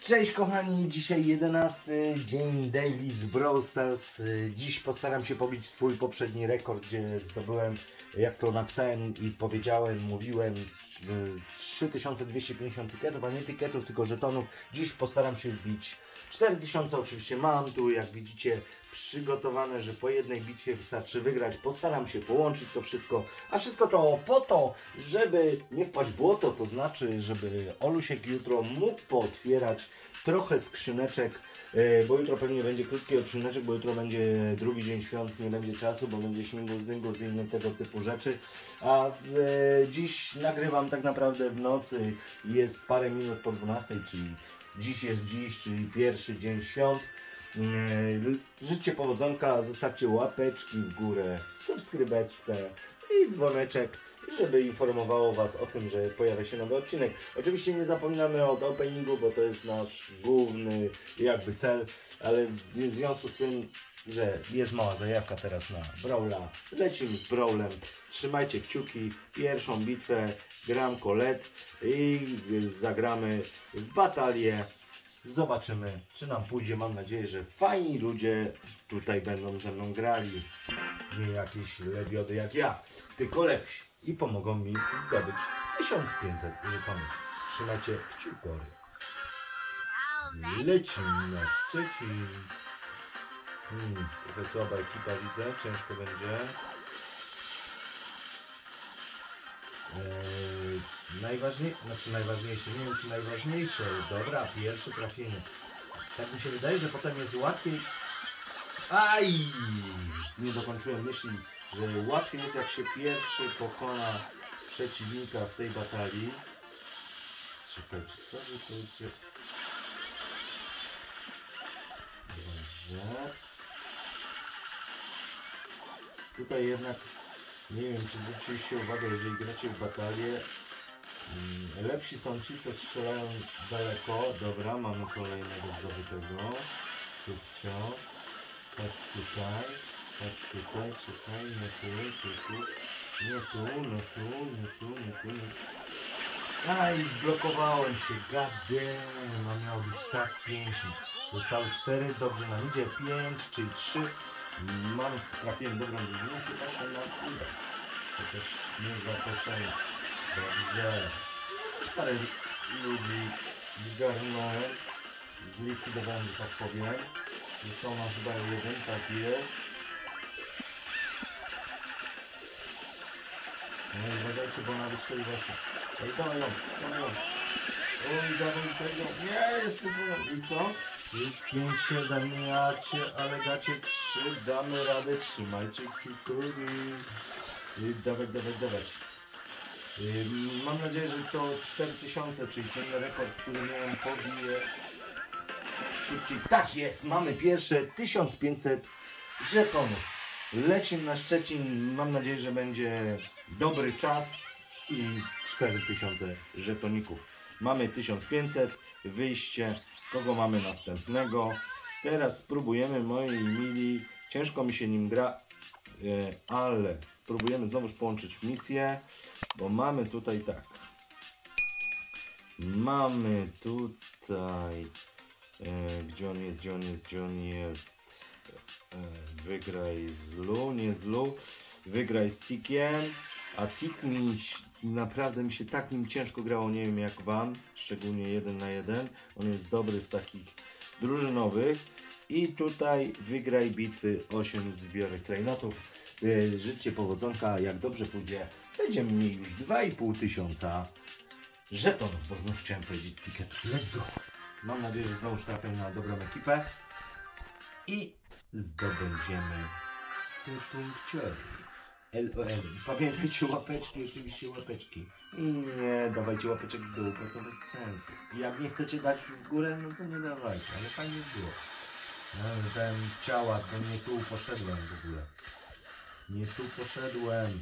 Cześć kochani, dzisiaj 11 dzień daily z Brawl Stars. Dziś postaram się pobić swój poprzedni rekord, gdzie zdobyłem, jak to napisałem i powiedziałem, mówiłem, 3250 tyketów, a nie tyketów, tylko żetonów. Dziś postaram się wbić 4000, oczywiście mam tu, jak widzicie, przygotowane, że po jednej bitwie wystarczy wygrać. Postaram się połączyć to wszystko, a wszystko to po to, żeby nie wpaść w błoto, to znaczy, żeby Olusiek jutro mógł pootwierać trochę skrzyneczek, bo jutro pewnie będzie krótki odcineczek, bo jutro będzie drugi dzień świąt, nie będzie czasu, bo będzie śmigus, dyngus i inne tego typu rzeczy. A dziś nagrywam tak naprawdę w nocy, jest parę minut po 12, czyli dziś jest czyli pierwszy dzień świąt. Życzcie powodzonka, zostawcie łapeczki w górę, subskrybeczkę i dzwoneczek, żeby informowało Was o tym, że pojawia się nowy odcinek. Oczywiście nie zapominamy o openingu, bo to jest nasz główny jakby cel, ale w związku z tym, że jest mała zajawka teraz na Brawla, lecimy z Brawlem. Trzymajcie kciuki, pierwszą bitwę gram Colette i zagramy w batalię. Zobaczymy, czy nam pójdzie. Mam nadzieję, że fajni ludzie tutaj będą ze mną grali. Nie jakieś lebiody jak ja, tylko lepsi. I pomogą mi zdobyć 1500 żetonów. Trzymajcie kciukory. Lecimy na Szczecin. Trochę słaba ekipa widzę, ciężko będzie. Najważniejsze, nie wiem czy najważniejsze. Dobra, pierwsze trafienie. Tak mi się wydaje, że potem jest łatwiej. Aj! Nie dokończyłem myśli, że łatwiej jest, jak się pierwszy pokona przeciwnika w tej batalii. Czekajcie, co wy tu idzie? Dobrze. Tutaj jednak nie wiem, czy zwróciliście uwagę, jeżeli gracie w batalię, lepsi są ci, co strzelają daleko. Dobra, mamy kolejnego zdobytego. Szybcio. Chodź tutaj, czekaj, nie tu. Aj, zblokowałem się, goddamn, no miało być tak pięknie. Zostały 4, dobrze nam idzie, 5, czyli 3. Trafiłem dobrą drużynę, chyba się nam uda. Chociaż nie zaproszenie. Dobrze. Parę ludzi zgarnąłem. Zlikwidowałem, że tak powiem. Został nam chyba jeden, tak jest. No i uważajcie, bo ona wystrzeli właśnie. Ej, dawaj ją. Oj, dawaj tego. Nie, jest to. I co? Jest 5-7, jacie, ale gacie 3, damy radę, trzymajcie kciuki. Dawać. Mam nadzieję, że to 4000, czyli ten rekord, który miałem, pobiję szybciej. Tak jest, mamy pierwsze 1500 żetonów. Lecimy na Szczecin, mam nadzieję, że będzie dobry czas i 4000 żetoników. Mamy 1500, wyjście. Kogo mamy następnego? Teraz spróbujemy, moi mili, ciężko mi się nim gra, ale spróbujemy znowu połączyć misję, bo mamy tutaj tak. Mamy tutaj, gdzie on jest? Wygraj z Lu, nie z Lu, wygraj z Tikiem, a Tik naprawdę mi się tak nim ciężko grało, nie wiem jak wam, szczególnie 1 na 1. On jest dobry w takich drużynowych. I tutaj wygraj bitwy 8 zbiorek klejnotów. Życzcie powodzonka, jak dobrze pójdzie, będzie mniej już 2500 żetonów, bo znów chciałem powiedzieć ticket. Let's go! Mam nadzieję, że znowu trafię na dobrą ekipę i zdobędziemy te punkciory. LOL. Pamiętajcie, łapeczki, oczywiście łapeczki. Nie, dawajcie łapeczek w dół, bo to bez sensu. Jak nie chcecie dać w górę, no to nie dawajcie, ale fajnie było. No, ten ciała, to nie tu poszedłem w ogóle. Nie tu poszedłem.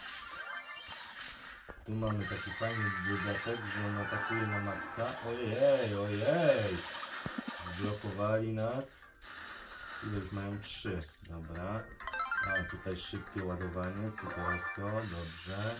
Tu mamy taki fajny dodatek, że on atakuje na maksa. Ojej. Zblokowali nas. Ile już mają? 3. Dobra. A tutaj szybkie ładowanie, supersko, dobrze.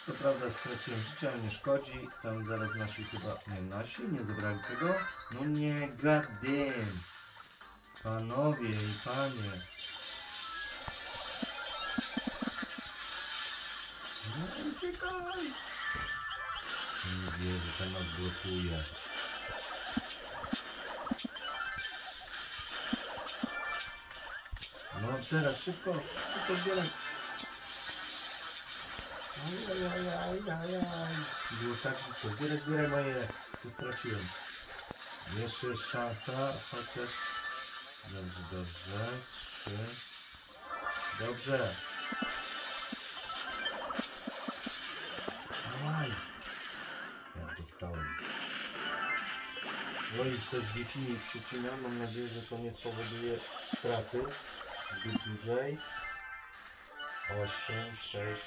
Co prawda straciłem życie, ale nie szkodzi. Tam zaraz nasi chyba... Nie, nasi nie zabrali tego? No nie, goddamn. Panowie i panie. No uciekaj. Nie wierzę, ten nas blokuje. No teraz szybko zbieraj. Ajajajajajaj. Było tak blisko. Zbieraj moje, co straciłem. Jeszcze jest szansa, chociaż... Dobrze. 3. Dobrze. Aj. Ja dostałem. Wolić coś Wi-Fi mi przycina. Mam nadzieję, że to nie spowoduje straty zbyt dłużej. 8, 6.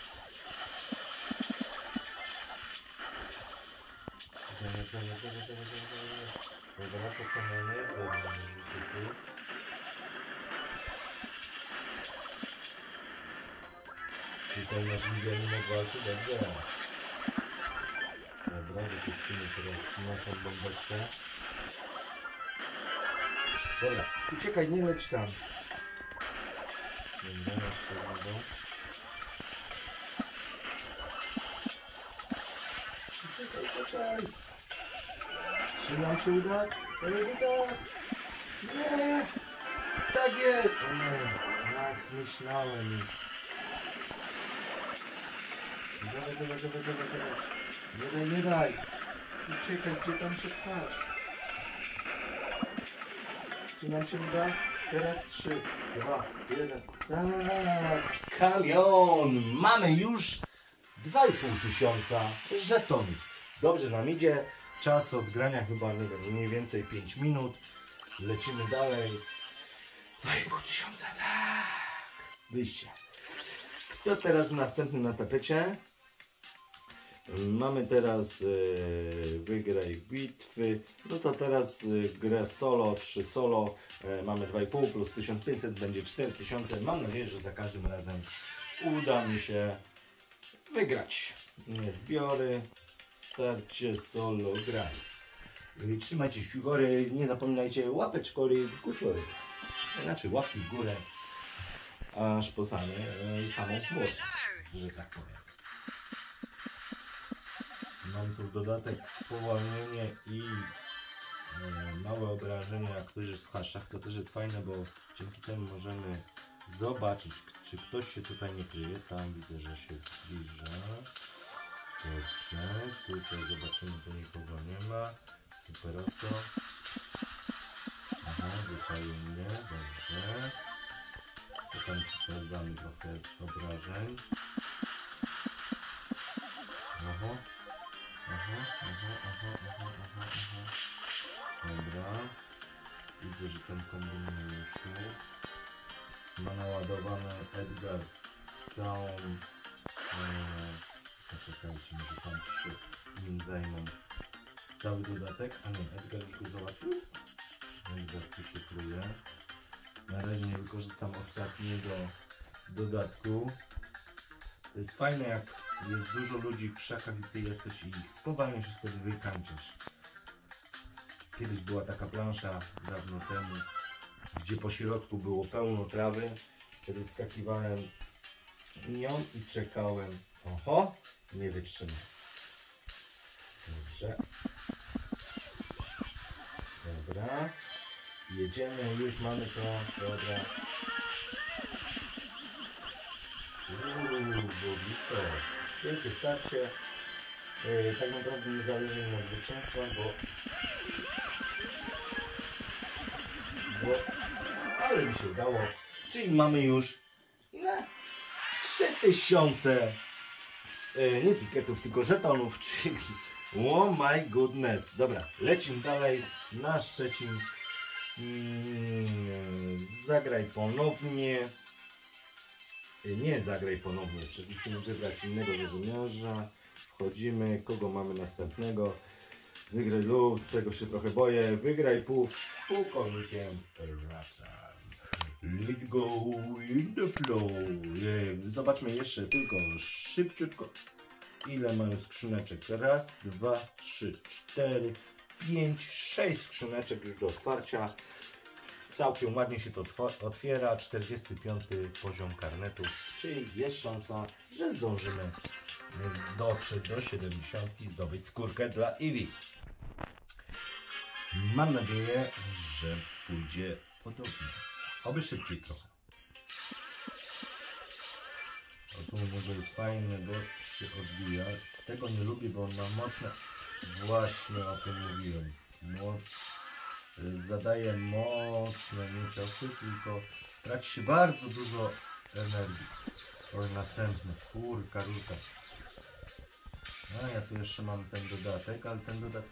Dobra, pokonanie. Tutaj nasz Indianinek walczy, dobrze. Dobra, wypuścimy teraz naszą bombeczkę. Dobra, uciekaj, nie leć tam. Dobra, jeszcze wodą. Uciekaj. Czy nam się uda? To nie uda. Nie! Tak jest! Nie, tak myślałem. Dawaj. Nie daj. Uciekaj, gdzie tam się pchasz? Czy nam się uda? Teraz 3, 2, 1. Tak, Kalion! Mamy już 2500 żetonów. Dobrze nam idzie. Czas odgrania chyba mniej więcej 5 minut. Lecimy dalej. 2500, tak. Wyjście. Kto teraz następny na tapecie? Mamy teraz wygraj bitwy. No to teraz grę solo, 3 solo. Mamy 2,5 plus 1500, będzie 4000. Mam nadzieję, że za każdym razem uda mi się wygrać. Nie zbiory, starcie solo, graj. Trzymajcie kciuki w górę, nie zapominajcie łapeczkory w górę. Znaczy łapki w górę, aż po samą chmurę, że tak powiem. Mam tu dodatek spowolnienie i małe obrażenia, jak ktoś jest w haszach, to też jest fajne, bo dzięki temu możemy zobaczyć, czy ktoś się tutaj nie kryje. Tam widzę, że się zbliża. Dobrze, tutaj zobaczymy, to nikogo nie ma. Superosko. Aha, wycaje mnie, dobrze. To tam sprawdzamy trochę obrażeń. Aha. Dobra. Widzę, że ten kombinuje już tu. Ma naładowany Edgar całą... Poczekajcie, może tam się nim zajmą. Cały dodatek. A nie, Edgar już go zobaczył? Edgar tu się kryje. Na razie nie wykorzystam ostatniego dodatku. To jest fajne, jak jest dużo ludzi w krzakach i ty jesteś i ich spowalniasz i wtedy wykańczasz. Kiedyś była taka plansza dawno temu, gdzie po środku było pełno trawy. Wtedy skakiwałem nią i czekałem. Oho, nie wytrzymam. Dobrze. Dobra. Jedziemy, już mamy to. Dobra. Było blisko. Wielkie starcie. Tak naprawdę nie zależy mi na zwycięstwa, ale mi się udało. Czyli mamy już ile? 3000 nie tiketów, tylko żetonów, czyli oh my goodness. Dobra, lecimy dalej. Nasz Szczecin. Zagraj ponownie. Nie zagraj ponownie, musimy wybrać innego wymiarza. Wchodzimy, kogo mamy następnego. Wygraj lub, tego się trochę boję. Wygraj pułkownikiem Raczan. Let's go in the flow. Zobaczmy jeszcze tylko szybciutko. ile mają skrzyneczek? Raz, dwa, trzy, cztery, 5, 6 skrzyneczek już do otwarcia. Całkiem ładnie się to otwiera. 45 poziom karnetu, czyli jest szansa, że zdążymy dotrzeć do 70 i zdobyć skórkę dla Eevee. Mam nadzieję, że pójdzie podobnie. Oby szybciej trochę. O, tu może jest fajne, bo się odbija. Tego nie lubię, bo on ma mocne... Właśnie o tym mówiłem. Zadaje mocne nie ciosy, tylko traci się bardzo dużo energii. Oj, następny. Kurka, rurka. A ja tu jeszcze mam ten dodatek, ale ten dodatek...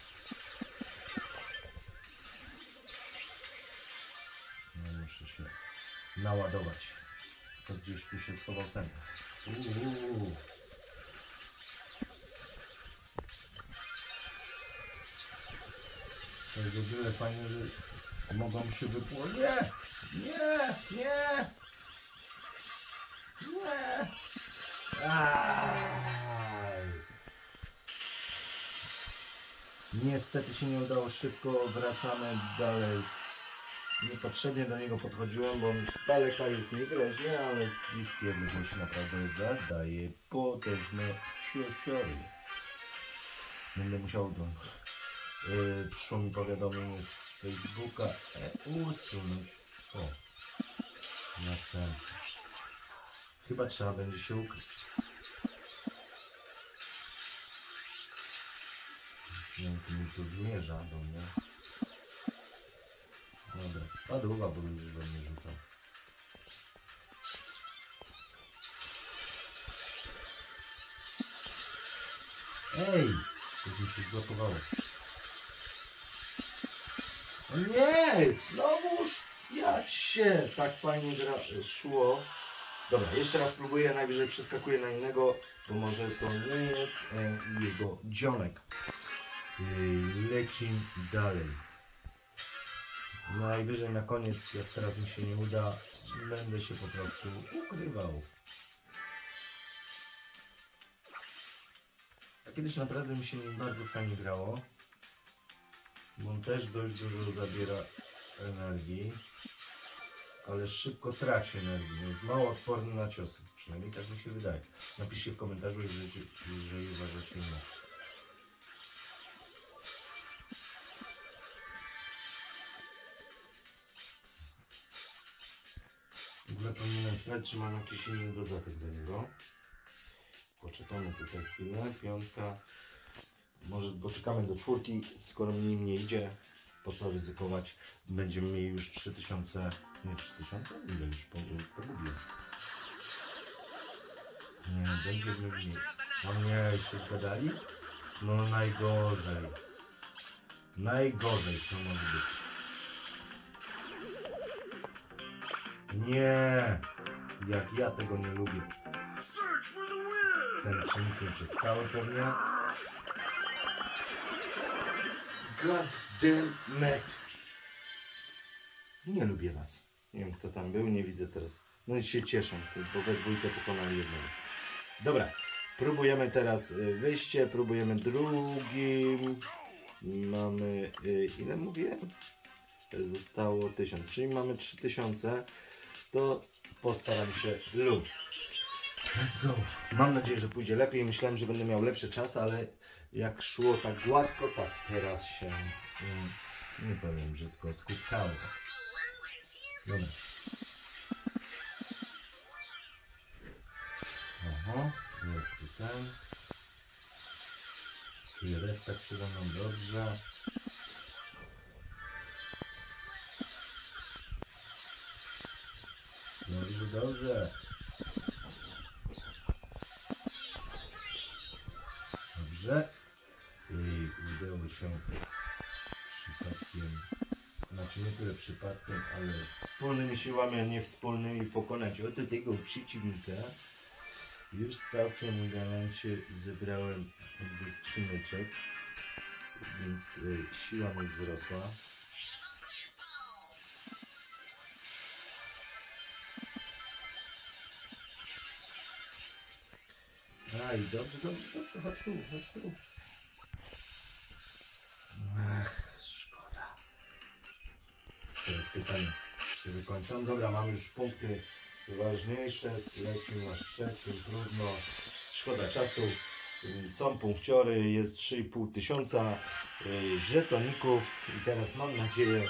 No, muszę się naładować. To gdzieś tu się schował ten. To jest o tyle fajne, że mogą się wypłynąć. Nie! Nie! Nie! Nie! Aj. Niestety się nie udało szybko, wracamy dalej. Niepotrzebnie do niego podchodziłem, bo on z daleka jest niegroźny, ale z bliskiej odległości naprawdę zadaje potężne ciory. Będę musiał do... przyszło mi powiadomienie z Facebooka usunąć. O, następny. Chyba trzeba będzie się ukryć. Nie wiem, czy mi to zmierza do mnie. Dobra, spadła, bo już do mnie rzucał. Ej! Coś mi się zblokowało. Nie! Znowuż jak się tak fajnie szło. Dobra, jeszcze raz próbuję, najwyżej przeskakuję na innego, bo może to nie jest jego dzionek. Lecimy dalej. Najwyżej na koniec, jak teraz mi się nie uda, będę się po prostu ukrywał. A kiedyś naprawdę mi się nim bardzo fajnie grało, bo on też dość dużo zabiera energii, ale szybko traci energię, jest mało odporny na ciosy, przynajmniej tak mi się wydaje. Napiszcie w komentarzu, jeżeli uważacie inaczej. W ogóle powinienem sprawdzić, czy mam jakiś inny dodatek do niego. Poczekamy tutaj chwilę, piątka. Może poczekamy do czwórki, skoro mi nie idzie, po co ryzykować. Będziemy mieli już 3000, nie 3000? Ile już pogubiłem? Nie, będziemy mieli. O nie, się zgadali? No najgorzej. Najgorzej co może być. Nie, jak ja tego nie lubię. Ten przeniknie przez skałę pewnie. God damn it. Nie lubię was. Nie wiem kto tam był, nie widzę teraz. No i się cieszę, bo we dwójkę pokonali jednego. Dobra, próbujemy teraz wyjście, próbujemy drugim. Mamy, ile mówiłem? Zostało 1000, czyli mamy 3000. To postaram się lub. Let's go. Mam nadzieję, że pójdzie lepiej. Myślałem, że będę miał lepszy czas, ale jak szło tak gładko, tak teraz się, nie powiem brzydko, skutkało. Dobra. Aha, jest tu ten. Czuję respekt przede mną, dobrze. Dobrze, dobrze. Dobrze. I udało się przypadkiem, znaczy nie tyle przypadkiem, ale wspólnymi siłami, a nie wspólnymi pokonać oto tego przeciwnika. Już całkiem udawanie zebrałem ze skrzyneczek, więc siła mi wzrosła. Aj, dobrze, chodź tu. Ach, szkoda. Teraz pytanie, czy wykończam? Dobra, mam już punkty ważniejsze. Lecimy na trzecim, trudno. Szkoda czasu. Są punkciory, jest 3,5 tysiąca żetoników i teraz mam nadzieję,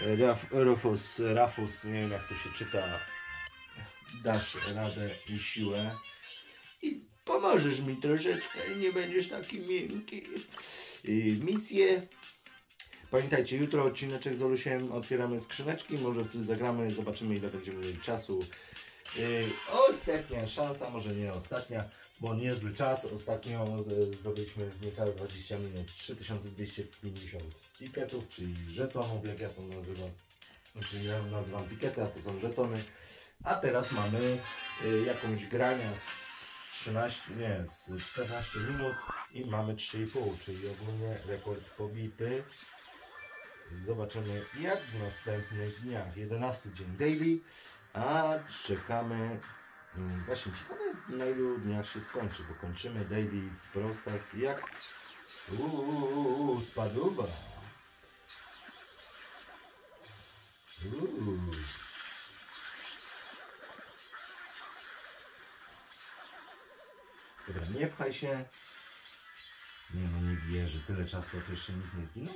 Rafus, nie wiem jak to się czyta, dasz radę i siłę i pomożesz mi troszeczkę i nie będziesz taki miękki. Misje. Pamiętajcie, jutro odcineczek z Olusiem, otwieramy skrzyneczki, może coś zagramy, zobaczymy ile będziemy mieli czasu. Ostatnia szansa, może nie ostatnia, bo niezły czas. Ostatnio zdobyliśmy w niecałe 20 minut 3250 tiketów, czyli żetonów, jak ja to nazywam. Czyli ja nazywam tikety, a to są żetony. A teraz mamy jakąś grania z 14 minut i mamy 3,5, czyli ogólnie rekord pobity. Zobaczymy jak w następnych dniach. 11 dzień daily. A czekamy, właśnie ciekawe na ilu dniach się skończy, bo kończymy daily z Brawl Stars jak spaduwa. Dobra, nie pchaj się. Nie no, nie wierzę, tyle czasu, to jeszcze nikt nie zginął.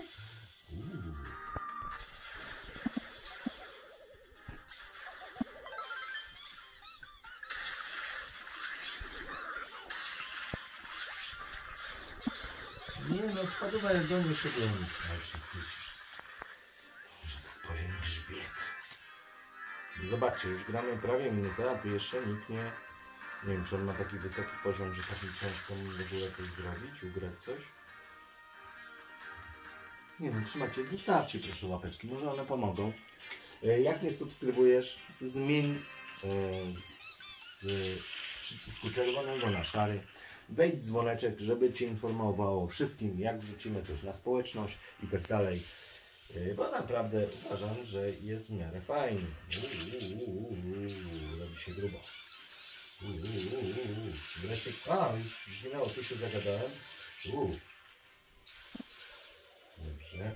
Nie no, spadowa jak do mnie szedłem. Że tak powiem grzbiet. Zobaczcie, już gramy prawie minutę, a tu jeszcze nikt nie... Nie wiem, czy on ma taki wysoki poziom, że tak mi ciężko w ogóle coś zrobić, ugrać coś. Nie wiem, trzymajcie, zostawcie proszę łapeczki, może one pomogą. Jak nie subskrybujesz, zmień z przycisku czerwonego na szary. Wejdź dzwoneczek, żeby Cię informowało o wszystkim, jak wrzucimy coś na społeczność i tak dalej. Bo naprawdę uważam, że jest w miarę fajnie. Robi się grubo. Wreszcie... A, już zginęło, tu się zagadałem. Dobrze.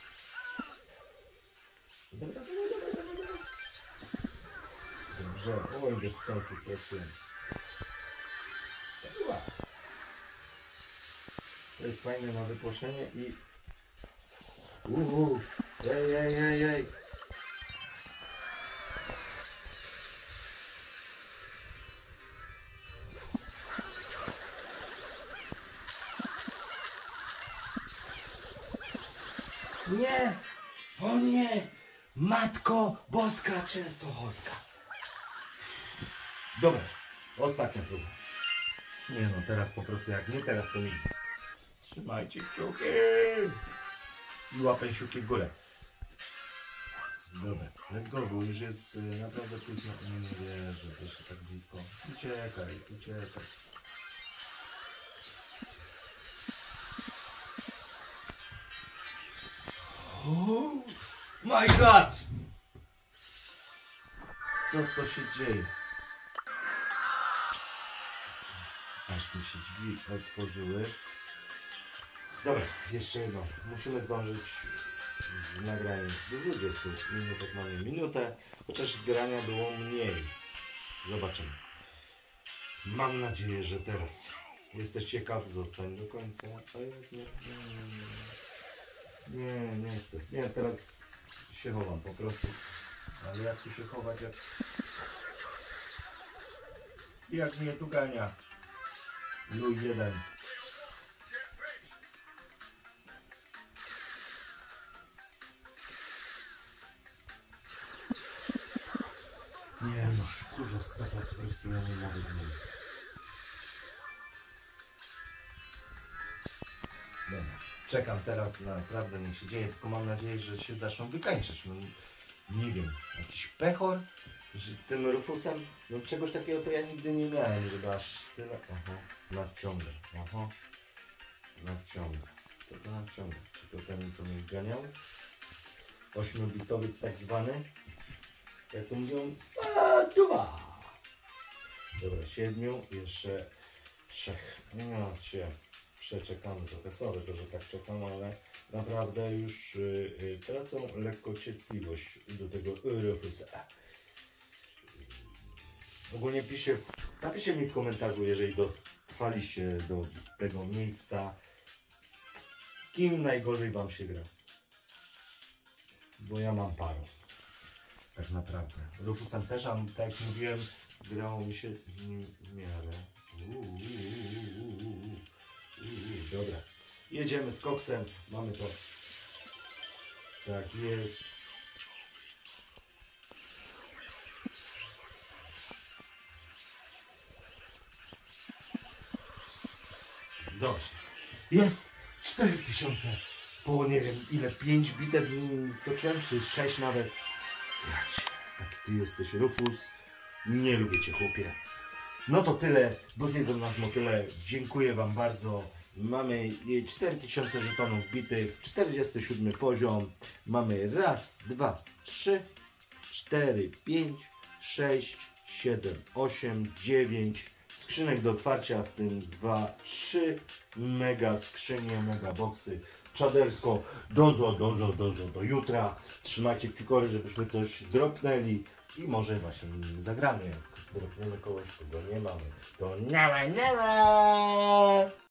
Dobra. Dobrze. Oj, bez sensu straciłem. To jest fajne na wypłoszenie i... Ej. Nie! O nie! Matko Boska Częstochowska. Dobra, ostatnia próba. Nie no, teraz po prostu jak nie teraz to nigdy. Trzymajcie kciuki i łapęsiuki w górę. Dobra, let's go, bo już jest naprawdę późno. Nie wierzę, że jeszcze tak blisko. Uciekaj. Oh my god! Co to się dzieje? Aż mi się drzwi otworzyły. Dobra, jeszcze jedno. Musimy zdążyć w nagraniu do 20 minut, mamy minutę, chociaż grania było mniej. Zobaczymy. Mam nadzieję, że teraz jesteś ciekaw, zostań do końca. A jak nie chcę. Nie, teraz się chowam po prostu. Ale jak tu się chować, jak mnie tu gania. Luj 1. Nie no, kurza strata, po prostu ja nie mogę zmienić. Dobra, czekam teraz na naprawdę niech się dzieje, tylko mam nadzieję, że się zaczną wykańczać. No, nie wiem, jakiś pechor, że tym Rufusem, no czegoś takiego to ja nigdy nie miałem, żeby aż tyle, nadciąga, nadciąga. Co to nadciąga? Czy to ten, co mnie zganiał? 8-bitowiec tak zwany. Jak to mówią? Spaduwa! Dobra, 7, jeszcze trzech. No cię, przeczekamy trochę, sorry, to, że tak czekam, ale naprawdę już tracę lekko cierpliwość do tego Refusa. Ogólnie napiszcie mi w komentarzu, jeżeli dotrwaliście do tego miejsca, kim najgorzej wam się gra. Bo ja mam parę. Tak naprawdę. Rufusem też, tak jak mówiłem, grało mi się w miarę. Dobra. Jedziemy z koksem. Mamy to. Tak jest. Dobrze. Jest 4000. Po nie wiem ile, 5 bitew stoczyłem, czy 6 nawet. Jać, taki ty jesteś, Rufus. Nie lubię cię, chłopie. No to tyle, bo zjedzą nas motyle. Dziękuję wam bardzo. Mamy 4000 żetonów bitych, 47 poziom. Mamy raz, dwa, 3, 4, 5, 6, 7, 8, 9 skrzynek do otwarcia, w tym 2, 3 mega skrzynie, mega boxy. Czadersko, do jutra. Trzymajcie kciukory, żebyśmy coś dropnęli i może właśnie zagramy. Jak dropniemy kogoś, kogo nie mamy, to nie ma.